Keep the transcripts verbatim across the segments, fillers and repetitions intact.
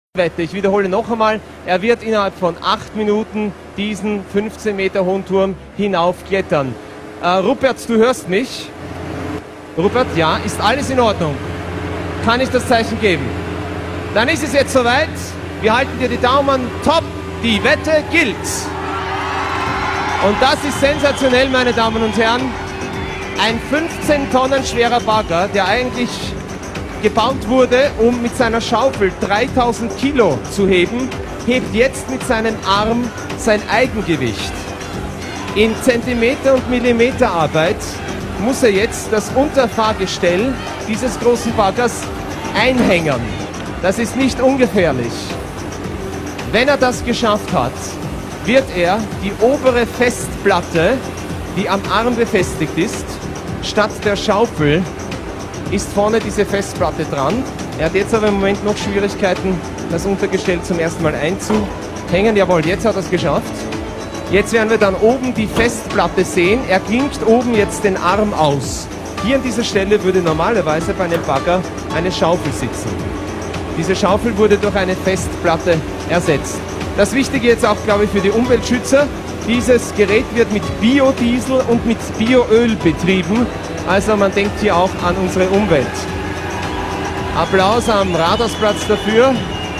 Wette. Ich wiederhole noch einmal, er wird innerhalb von acht Minuten diesen fünfzehn Meter hohen Turm hinaufklettern. Äh, Rupert, du hörst mich? Rupert, ja, ist alles in Ordnung? Kann ich das Zeichen geben? Dann ist es jetzt soweit. Wir halten dir die Daumen top. Die Wette gilt. Und das ist sensationell, meine Damen und Herren. Ein fünfzehn Tonnen schwerer Bagger, der eigentlich gebaut wurde, um mit seiner Schaufel dreitausend Kilo zu heben, hebt jetzt mit seinem Arm sein Eigengewicht. In Zentimeter- und Millimeterarbeit muss er jetzt das Unterfahrgestell dieses großen Baggers einhängen. Das ist nicht ungefährlich. Wenn er das geschafft hat, wird er die obere Festplatte, die am Arm befestigt ist, statt der Schaufel, ist vorne diese Festplatte dran. Er hat jetzt aber im Moment noch Schwierigkeiten, das Untergestell zum ersten Mal einzuhängen. Jawohl, jetzt hat er es geschafft. Jetzt werden wir dann oben die Festplatte sehen. Er klinkt oben jetzt den Arm aus. Hier an dieser Stelle würde normalerweise bei einem Bagger eine Schaufel sitzen. Diese Schaufel wurde durch eine Festplatte ersetzt. Das Wichtige jetzt auch, glaube ich, für die Umweltschützer: dieses Gerät wird mit Biodiesel und mit Bioöl betrieben. Also man denkt hier auch an unsere Umwelt. Applaus am Rathausplatz dafür.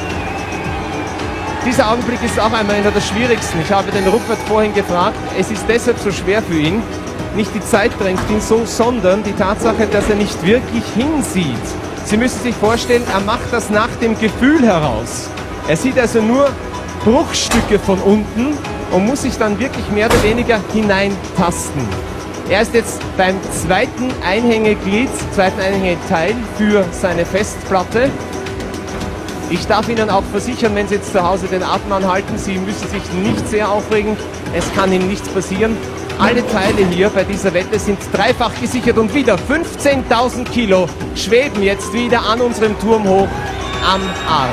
Dieser Augenblick ist auch einmal einer der schwierigsten. Ich habe den Rupert vorhin gefragt, es ist deshalb so schwer für ihn. Nicht die Zeit drängt ihn so, sondern die Tatsache, dass er nicht wirklich hinsieht. Sie müssen sich vorstellen, er macht das nach dem Gefühl heraus. Er sieht also nur Bruchstücke von unten und muss sich dann wirklich mehr oder weniger hineintasten. Er ist jetzt beim zweiten Einhängeglied, zweiten Einhängeteil für seine Festplatte. Ich darf Ihnen auch versichern, wenn Sie jetzt zu Hause den Atem anhalten, Sie müssen sich nicht sehr aufregen, es kann Ihnen nichts passieren. Alle Teile hier bei dieser Wette sind dreifach gesichert und wieder fünfzehntausend Kilo schweben jetzt wieder an unserem Turm hoch am Arm.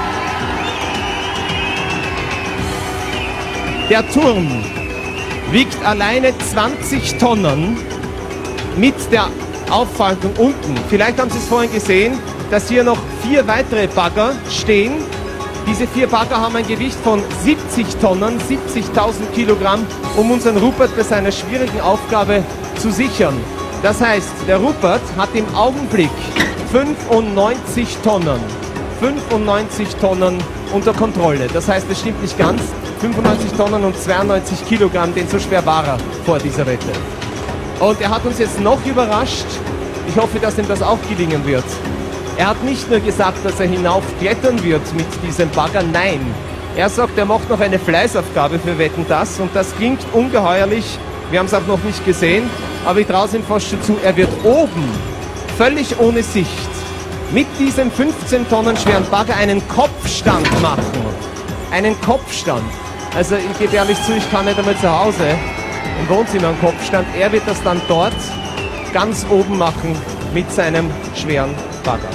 Der Turm wiegt alleine zwanzig Tonnen mit der Auffaltung unten. Vielleicht haben Sie es vorhin gesehen, dass hier noch vier weitere Bagger stehen. Diese vier Bagger haben ein Gewicht von siebzig Tonnen, siebzigtausend Kilogramm, um unseren Rupert bei seiner schwierigen Aufgabe zu sichern. Das heißt, der Rupert hat im Augenblick fünfundneunzig Tonnen, fünfundneunzig Tonnen unter Kontrolle. Das heißt, es stimmt nicht ganz. fünfundneunzig Tonnen und zweiundneunzig Kilogramm, denn so schwer war er vor dieser Wette. Und er hat uns jetzt noch überrascht. Ich hoffe, dass ihm das auch gelingen wird. Er hat nicht nur gesagt, dass er hinaufklettern wird mit diesem Bagger, nein. Er sagt, er macht noch eine Fleißaufgabe für Wetten, das. Und das klingt ungeheuerlich. Wir haben es auch noch nicht gesehen, aber ich traue es ihm fast schon zu. Er wird oben, völlig ohne Sicht, mit diesem fünfzehn Tonnen schweren Bagger einen Kopfstand machen. Einen Kopfstand. Also ich gebe ehrlich zu, ich kann nicht einmal zu Hause im Wohnzimmer einen Kopfstand. Er wird das dann dort ganz oben machen mit seinem schweren Bagger.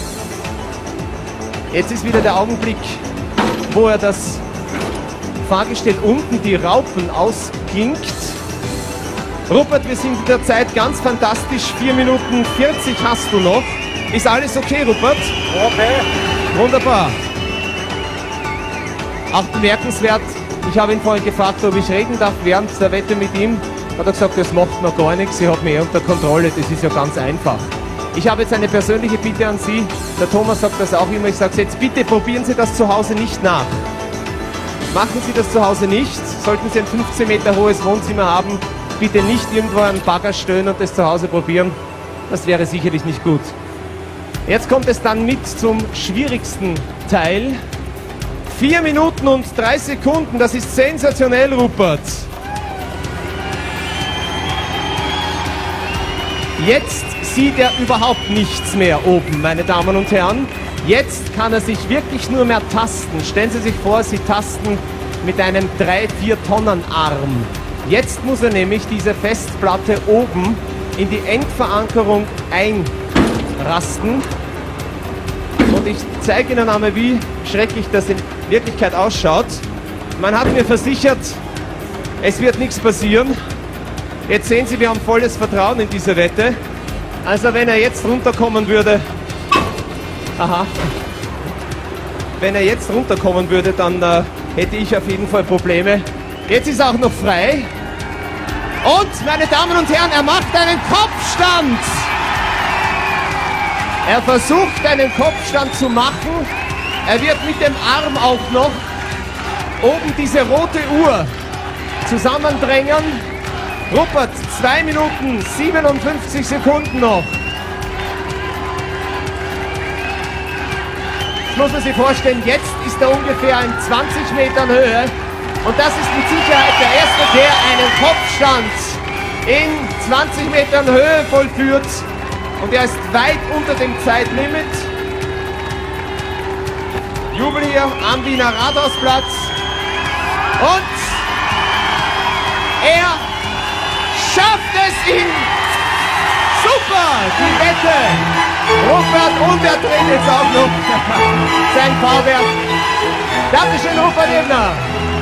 Jetzt ist wieder der Augenblick, wo er das Fahrgestell unten, die Raupen, ausklingt. Rupert, wir sind in der Zeit ganz fantastisch. vier Minuten vierzig hast du noch. Ist alles okay, Rupert? Okay. Wunderbar. Auch bemerkenswert, ich habe ihn vorhin gefragt, ob ich reden darf während der Wette mit ihm. Hat er gesagt, das macht mir gar nichts, ich habe mich eh unter Kontrolle, das ist ja ganz einfach. Ich habe jetzt eine persönliche Bitte an Sie. Der Thomas sagt das auch immer. Ich sage jetzt, bitte probieren Sie das zu Hause nicht nach. Machen Sie das zu Hause nicht. Sollten Sie ein fünfzehn Meter hohes Wohnzimmer haben, bitte nicht irgendwo einen Bagger stellen und das zu Hause probieren. Das wäre sicherlich nicht gut. Jetzt kommt es dann mit zum schwierigsten Teil. Vier Minuten und drei Sekunden, das ist sensationell, Rupert. Jetzt sieht er überhaupt nichts mehr oben, meine Damen und Herren. Jetzt kann er sich wirklich nur mehr tasten. Stellen Sie sich vor, Sie tasten mit einem drei vier Tonnen Arm. Jetzt muss er nämlich diese Festplatte oben in die Endverankerung einrasten. Und ich zeige Ihnen einmal, wie schrecklich das in Wirklichkeit ausschaut. Man hat mir versichert, es wird nichts passieren. Jetzt sehen Sie, wir haben volles Vertrauen in diese Wette. Also wenn er jetzt runterkommen würde, aha, wenn er jetzt runterkommen würde, dann äh, hätte ich auf jeden Fall Probleme. Jetzt ist er auch noch frei. Und, meine Damen und Herren, er macht einen Kopfstand. Er versucht, einen Kopfstand zu machen. Er wird mit dem Arm auch noch oben diese rote Uhr zusammendrängen. Rupert, zwei Minuten siebenundfünfzig Sekunden noch. Das muss man sich vorstellen, jetzt ist er ungefähr in zwanzig Metern Höhe. Und das ist mit Sicherheit der Erste, der einen Kopfstand in zwanzig Metern Höhe vollführt. Und er ist weit unter dem Zeitlimit. Jubel hier am Wiener Rathausplatz. Und er schafft es ihn. Super, die Wette. Rupert, und er dreht jetzt auch noch sein Fahrwerk. Dankeschön, Rupert Ebner.